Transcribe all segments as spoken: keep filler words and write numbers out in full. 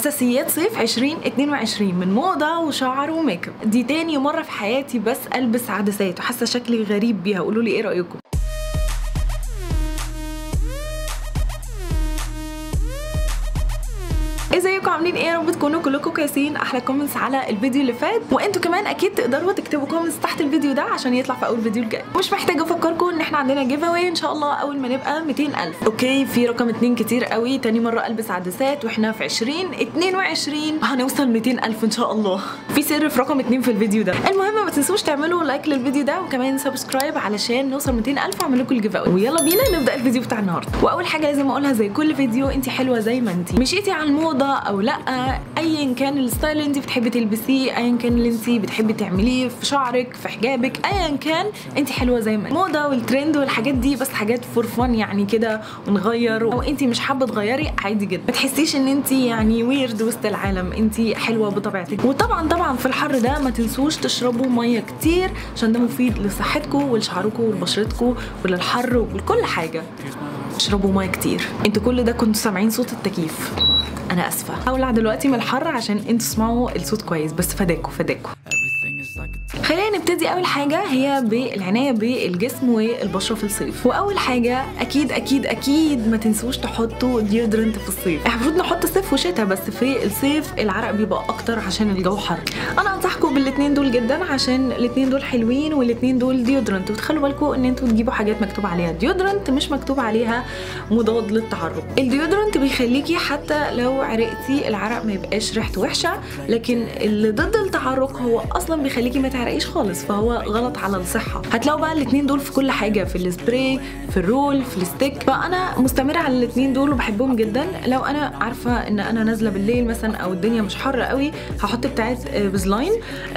اساسيات صيف عشرين اتنين وعشرين من موضه وشعر وميك اب. دي تاني مره في حياتي بس البس عدسات وحاسه شكلي غريب بيها، قولوا لي ايه رايكم؟ ازيكم عاملين ايه؟ يا رب تكونوا كلكم كويسين. احلى كومنتس على الفيديو اللي فات، وانتوا كمان اكيد تقدروا تكتبوا كومنتس تحت الفيديو ده عشان يطلع في اول فيديو الجاي. مش محتاجه افكركم ان احنا عندنا جيف اواي ان شاء الله اول ما نبقى ميتين الف. اوكي، في رقم اتنين كتير قوي، تاني مره البس عدسات واحنا في عشرين اتنين وعشرين هنوصل ميتين الف ان شاء الله. في سر في رقم اتنين في الفيديو ده. المهم ما تنسوش تعملوا لايك للفيديو ده وكمان سبسكرايب علشان نوصل ميتين الف واعمل لكم الجيف اواي. ويلا بينا نبدا الفيديو بتاع النهارده. واول حاجه لازم اقولها زي كل فيديو، انت حلوه زي ما انت، مشيتي على الموضه او لا، ايا كان الستايل اللي انت بتحبي تلبسيه، ايا كان اللي انت بتحبي تعمليه في شعرك في حجابك، ايا كان انت حلوه زي ما الموضه والترند والحاجات دي بس حاجات فور فن يعني كده ونغير. او انت مش حابه تغيري عادي جدا، ما تحسيش ان انت يعني ويرد وسط العالم، انت حلوه بطبيعتك. وطبعا طبعا في الحر ده ما تنسوش تشربوا ميه كتير عشان ده مفيد لصحتكم ولشعركم ولبشرتكم وللحر ولكل حاجه. اشربوا ميه كتير. انتوا كل ده كنتوا سامعين صوت التكييف، انا اسفه. هولع دلوقتي من الحر عشان انتوا تسمعوا الصوت كويس، بس فداكوا فداكوا. خلينا نبتدي. اول حاجه هي بالعنايه بالجسم والبشره في الصيف. واول حاجه اكيد اكيد اكيد ما تنسوش تحطوا ديودرنت في الصيف. احنا المفروض نحط صيف وشتاء، بس في الصيف العرق بيبقى اكتر عشان الجو حر. انا انصحكم بالاثنين دول جدا عشان الاثنين دول حلوين والاثنين دول ديودرنت. وتخلوا بالكم ان انتوا تجيبوا حاجات مكتوب عليها ديودرنت مش مكتوب عليها مضاد للتعرق. الديودرنت بيخليكي حتى لو عرقتي العرق ما يبقاش ريحته وحشه، لكن اللي ضد التعرق هو اصلا بيخليكي ما تعرقيش خالص، فهو غلط على الصحه. هتلاقوا بقى الاثنين دول في كل حاجه، في السبراي في الرول في الستيك. فانا مستمره على الاثنين دول وبحبهم جدا. لو انا عارفه ان انا نازله بالليل مثلا او الدنيا مش حر قوي هحط بتاعت بزلاين،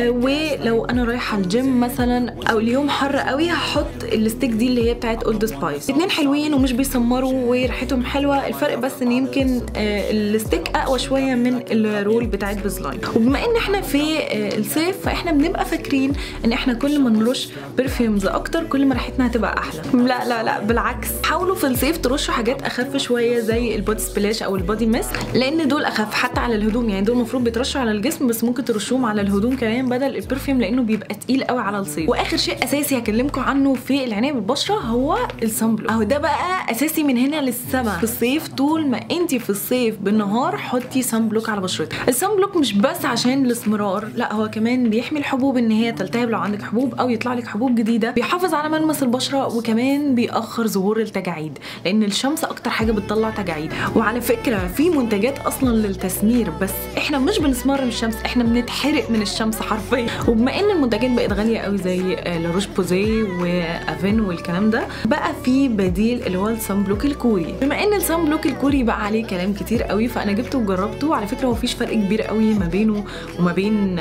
ولو انا رايحه الجيم مثلا او اليوم حر قوي هحط الستيك دي اللي هي بتاعت اولد سبايس. الاثنين حلوين ومش بيسمروا وريحتهم حلوه. الفرق بس ان يمكن الستيك اقوى شويه من الرول بتاعت بزلاين. وبما ان احنا في الصيف فاحنا بنبقى فاكرين ان احنا كل ما نرش برفيومز اكتر كل ما ريحتنا هتبقى احلى. لا لا لا بالعكس، حاولوا في الصيف ترشوا حاجات اخف شويه زي البودي سبلاش او البودي ميست، لان دول اخف حتى على الهدوم. يعني دول المفروض بيترشوا على الجسم بس ممكن ترشوهم على الهدوم كمان بدل البرفيوم لانه بيبقى تقيل قوي على الصيف. واخر شيء اساسي هكلمكم عنه في العنايه بالبشره هو الصن بلوك. اهو ده بقى اساسي من هنا للسما في الصيف. طول ما انت في الصيف بالنهار حطي صن بلوك على بشرتك. الصن بلوك مش بس عشان الاسمرار، لا هو كمان بيحمي الحبوب ان هي تلتهب لو عندك حبوب او يطلع لك حبوب جديده، بيحافظ على ملمس البشره، وكمان بيأخر ظهور التجاعيد لان الشمس اكتر حاجه بتطلع تجاعيد. وعلى فكره في منتجات اصلا للتسمير بس احنا مش بنسمر من الشمس، احنا بنتحرق من الشمس حرفيا. وبما ان المنتجات بقت غاليه قوي زي لاروش بوزي وافين والكلام ده، بقى في بديل اللي هو الصن بلوك الكوري. بما ان الصن بلوك الكوري بقى عليه كلام كتير قوي فانا جبته وجربته. على فكره هو مفيش فرق كبير قوي ما بينه وما بين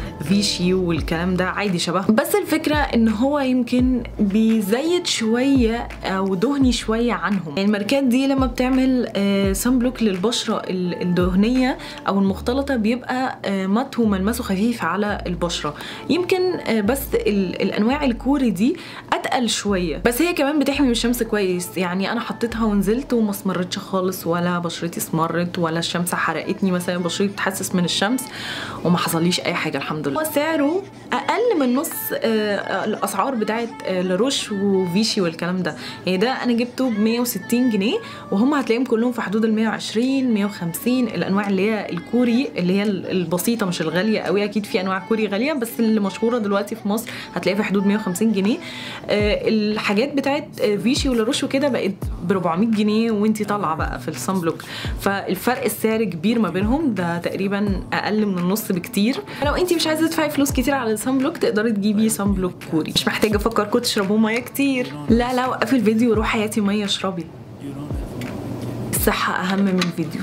فيشي والكلام ده، عادي شبه. بس الفكره ان هو يمكن بيزيد شويه او دهني شويه عنهم. يعني الماركات دي لما بتعمل صن بلوك للبشره الدهنيه او المختلطه بيبقى مات وملمسه خفيف على البشره. يمكن بس الانواع الكوري دي اتقل شويه، بس هي كمان بتحمي من الشمس كويس. يعني انا حطيتها ونزلت وما اسمرتش خالص، ولا بشرتي اسمرت ولا الشمس حرقتني مثلا بشرتي بتحسس من الشمس وما حصليش اي حاجه الحمد لله. هو سعره اقل من نص آه الاسعار بتاعت آه لاروش وفيشي والكلام ده. يعني ده انا جبته ب مية وستين جنيه وهم هتلاقيهم كلهم في حدود ال مية وعشرين مية وخمسين. الانواع اللي هي الكوري اللي هي البسيطه مش الغاليه قوي، اكيد في انواع كوري غاليه بس اللي مشهوره دلوقتي في مصر هتلاقيها في حدود مية وخمسين جنيه. آه الحاجات بتاعت آه فيشي ولاروش وكده بقت ب أربعمية جنيه وانتي طالعه بقى في الصن بلوك. فالفرق السعر كبير ما بينهم، ده تقريبا اقل من النص بكتير. لو انتي مش عايزه تدفعي فلوس كتير على الصن بلوك تقدري تجيبي صن بلوك كوري. مش محتاجه افكركم تشربوا ميه كتير. لا لا وقفي الفيديو وروحي هاتي ميه اشربي، الصحه اهم من الفيديو.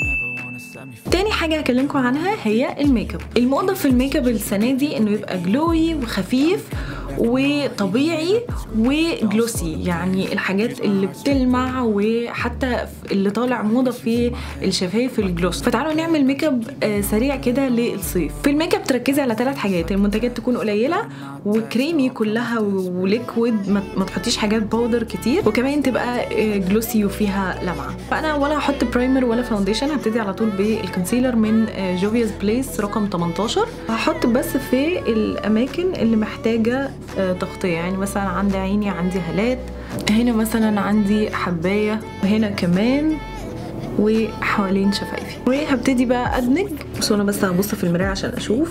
تاني حاجه هكلمكم عنها هي الميك اب. الموضه في الميك اب السنه دي انه يبقى جلوي وخفيف وطبيعي وجلوسي، يعني الحاجات اللي بتلمع وحتى اللي طالع موضه في الشفايف الجلوس. فتعالوا نعمل ميك اب سريع كده للصيف. في الميك اب تركزي على ثلاث حاجات، المنتجات تكون قليله وكريمي كلها وليكويد، ما تحطيش حاجات باودر كتير، وكمان تبقى جلوسي وفيها لمعه. فانا ولا هحط برايمر ولا فاونديشن، هبتدي على طول بالكونسيلر من جوفيا's بليس رقم تمنتاشر. هحط بس في الاماكن اللي محتاجه تغطيه، يعني مثلا عند عيني عندي هالات، هنا مثلا عندي حبايه، وهنا كمان وحوالين شفايفي. وهبتدي بقى ادمج، بس انا بس هبص في المرايه عشان اشوف.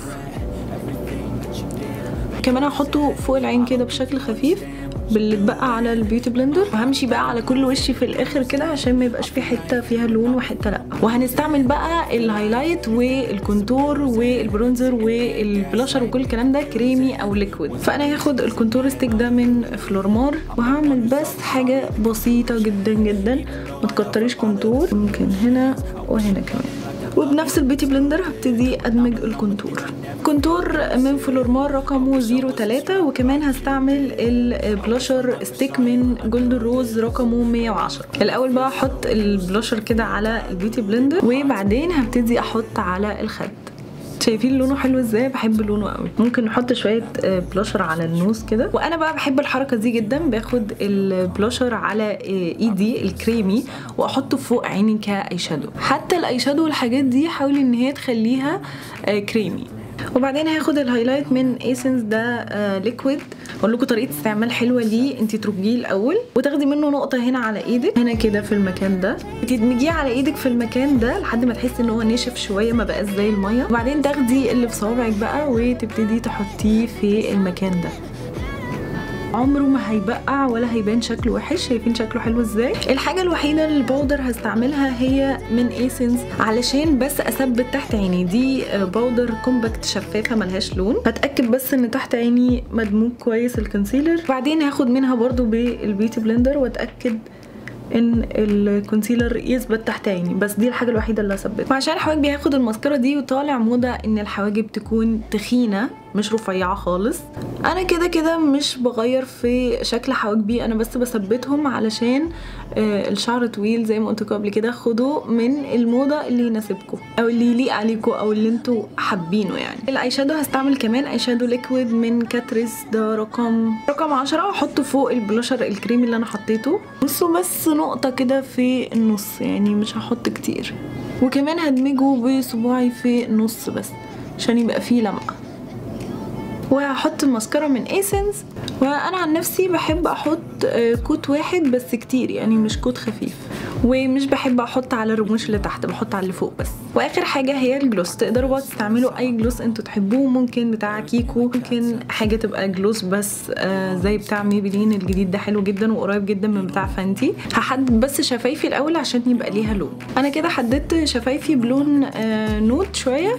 كمان هحطه فوق العين كده بشكل خفيف باللي اتبقى على البيوتي بلندر، وهمشي بقى على كل وشي في الاخر كده عشان ما يبقاش في حته فيها لون وحته لا. وهنستعمل بقى الهايلايت والكونتور والبرونزر والبلاشر وكل الكلام ده كريمي او ليكويد. فانا هاخد الكونتور ستيك ده من فلورمار، وهعمل بس حاجه بسيطه جدا جدا، ما تكتريش كونتور، ممكن هنا وهنا كمان. وبنفس البيوتي بلندر هبتدي ادمج الكونتور. كونتور من فلورمار رقمه صفر تلاتة، وكمان هستعمل البلاشر ستيك من جولدن روز رقمه مية وعشرة. الاول بقى احط البلاشر كده على البيوتي بلندر، وبعدين هبتدي احط على الخد. شايفين لونه حلو ازاي؟ بحب لونه قوي. ممكن نحط شويه بلاشر على النوز كده، وانا بقى بحب الحركه دي جدا. باخد البلاشر على ايدي الكريمي واحطه فوق عيني كاي شادو. حتى الاي شادو والحاجات دي حاولي ان هي تخليها كريمي. وبعدين هاخد الهايلايت من ايسنس ده آه ليكويد. اقول لكم طريقه استعمال حلوه ليه، انت ترجيه الاول وتاخدي منه نقطه هنا على ايدك، هنا كده في المكان ده، بتدمجيه على ايدك في المكان ده لحد ما تحسي ان هو ناشف شويه، ما بقاش زي الميه. وبعدين تاخدي اللي في صوابعك بقى وتبتدي تحطيه في المكان ده. عمره ما هيبقع ولا هيبان شكله وحش. شايفين شكله حلو ازاي؟ الحاجه الوحيده اللي الباودر هستعملها هي من ايسنس علشان بس اثبت تحت عيني. دي باودر كومباكت شفافه ملهاش لون، هتاكد بس ان تحت عيني مدموج كويس الكونسيلر. بعدين هاخد منها برضو بالبيوتي بلندر واتاكد ان الكونسيلر يثبت تحت عيني، بس دي الحاجه الوحيده اللي هثبتها. وعشان حواجبي هاخد الماسكارا دي، وطالع موضه ان الحواجب تكون تخينه مش رفيعه خالص. انا كده كده مش بغير في شكل حواجبي، انا بس بثبتهم علشان آه الشعر طويل زي ما قلت لكم قبل كده. خدوا من الموضه اللي يناسبكم او اللي يليق عليكم او اللي انتوا حابينه. يعني الاي شادو هستعمل كمان اي شادو ليكويد من كاتريس ده رقم رقم عشرة، واحطه فوق البلاشر الكريمي اللي انا حطيته. بصوا بس نقطه كده في النص، يعني مش هحط كتير. وكمان هدمجه بصباعي في النص بس عشان يبقى فيه لمعه. وهحط الماسكارا من ايسنس، وانا عن نفسي بحب احط كوت واحد بس كتير، يعني مش كوت خفيف، ومش بحب احط على الرموش اللي تحت، بحط على اللي فوق بس. واخر حاجه هي الجلوس. تقدروا بقى تستعملوا اي جلوس انتوا تحبوه، ممكن بتاع كيكو، ممكن حاجه تبقى جلوس بس آه زي بتاع ميبلين الجديد ده، حلو جدا وقريب جدا من بتاع فانتي. هحدد بس شفايفي الاول عشان يبقى ليها لون. انا كده حددت شفايفي بلون آه نوت شويه،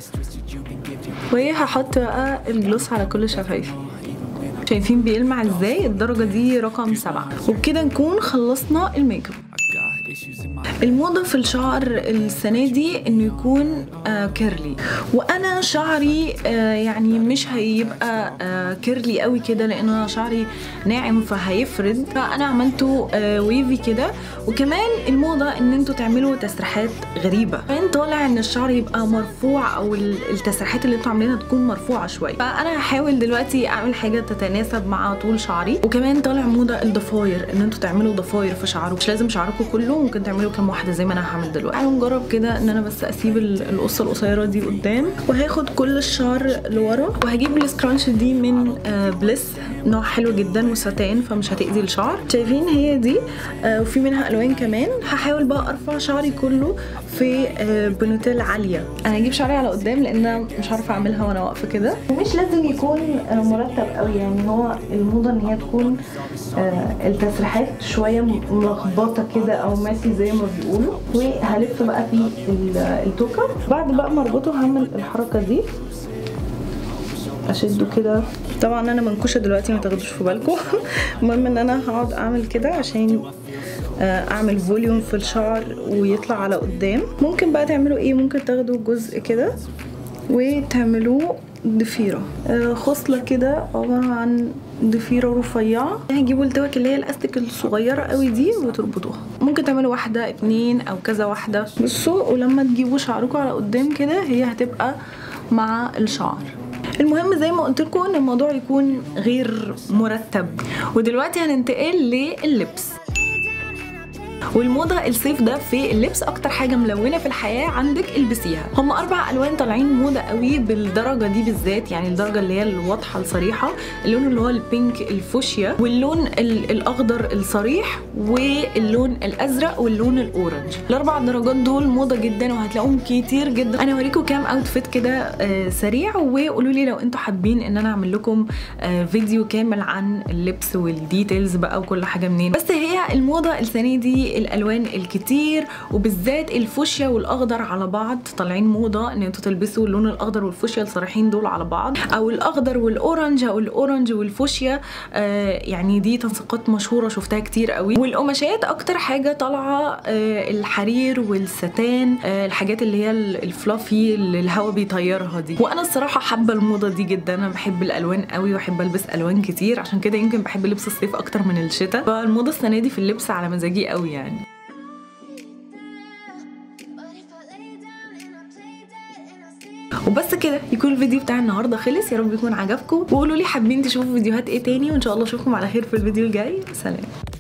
وهحط بقى الجلوس على كل شفايفي. شايفين بيلمع ازاي؟ الدرجه دي رقم سبعة. وبكده نكون خلصنا الميك اب. الموضه في الشعر السنه دي انه يكون آه كيرلي، وانا شعري آه يعني مش هيبقى آه كيرلي قوي كده لان انا شعري ناعم فهيفرد، فانا عملته آه ويفي كده. وكمان الموضه ان انتوا تعملوا تسريحات غريبه، فين طالع ان الشعر يبقى مرفوع او التسريحات اللي انتوا عاملينها تكون مرفوعه شويه. فانا هحاول دلوقتي اعمل حاجه تتناسب مع طول شعري. وكمان طالع موضه الضفاير، ان انتوا تعملوا ضفاير في شعركم، مش لازم شعركم كله، ممكن تعملوا كام واحده زي ما انا هعمل دلوقتي. تعالوا نجرب كده ان انا بس اسيب القصه القصيره دي قدام، وهاخد كل الشعر لورا، وهجيب السكرانش دي من آه بليس، نوع حلو جدا وستان فمش هتاذي الشعر. شايفين هي دي آه وفي منها الوان كمان. هحاول بقى ارفع شعري كله في آه بونوتيل عاليه. انا هجيب شعري على قدام لان انا مش عارفه اعملها وانا واقفه كده، ومش لازم يكون آه مرتب قوي، يعني هو الموضه ان هي تكون آه التسريحات شويه ملخبطه كده او ماسي زي ما بيقولوا. وهلف بقى في التوكه. بعد بقى ما اربطه هعمل الحركه دي، اشده كده. طبعا انا منكوشه دلوقتي ما تاخدوش في بالكم. المهم ان انا هقعد اعمل كده عشان اعمل فوليوم في الشعر ويطلع على قدام. ممكن بقى تعملوا ايه، ممكن تاخدوا جزء كده وتعملوه ضفيره خصله كده عباره عن ضفيره رفيعه. هتجيبوا التوك اللي هي الاستيك الصغيره قوي دي وتربطوها. ممكن تعملوا واحده اتنين او كذا واحده. بصوا ولما تجيبوا شعركم على قدام كده هي هتبقى مع الشعر. المهم زي ما قلت لكم ان الموضوع يكون غير مرتب. ودلوقتي هننتقل لللبس. والموضة الصيف ده في اللبس اكتر حاجة ملونة في الحياة عندك البسيها. هم اربع الوان طالعين موضة قوي بالدرجة دي بالذات، يعني الدرجة اللي هي الواضحة الصريحة، اللون اللي هو البينك الفوشيا، واللون الاخضر الصريح، واللون الازرق، واللون الاورنج. الاربع درجات دول موضة جدا وهتلاقوهم كتير جدا. انا هوريكم كام اوتفيت كده آه سريع، وقولوا لي لو انتوا حابين ان انا اعمل لكم آه فيديو كامل عن اللبس والديتيلز بقى وكل حاجة منين. بس هي الموضة السنة دي الالوان الكتير، وبالذات الفوشيا والاخضر على بعض طالعين موضه ان انتوا تلبسوا اللون الاخضر والفوشيا الصريحين دول على بعض، او الاخضر والاورنج، او الاورنج والفوشيا. آه يعني دي تنسيقات مشهوره شفتها كتير قوي. والقماشات اكتر حاجه طالعه آه الحرير والستان، آه الحاجات اللي هي الفلافي اللي الهوا بيطيرها دي. وانا الصراحه حابه الموضه دي جدا، انا بحب الالوان قوي واحب البس الوان كتير، عشان كده يمكن بحب لبس الصيف اكتر من الشتاء. فالموضه السنه دي في اللبس على مزاجي قوي يعني. وبس كده يكون الفيديو بتاع النهارده خلص. يا رب يكون عجبكم، وقولوا لي حابين تشوفوا فيديوهات ايه تاني، وان شاء الله اشوفكم على خير في الفيديو الجاي. سلام.